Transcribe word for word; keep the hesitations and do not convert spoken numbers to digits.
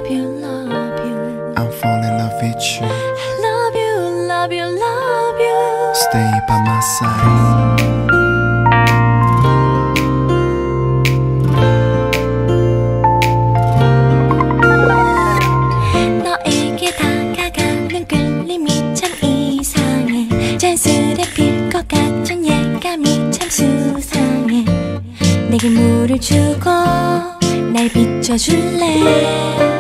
love you, love you. I'm falling in love with you. Love you, love you, love you. Stay by my side. 너에게 다가가는 끌림이 참 이상해. 잔술에 필 것 같은 예감이 참 수상해. 내게 물을 주고 날 비춰줄래.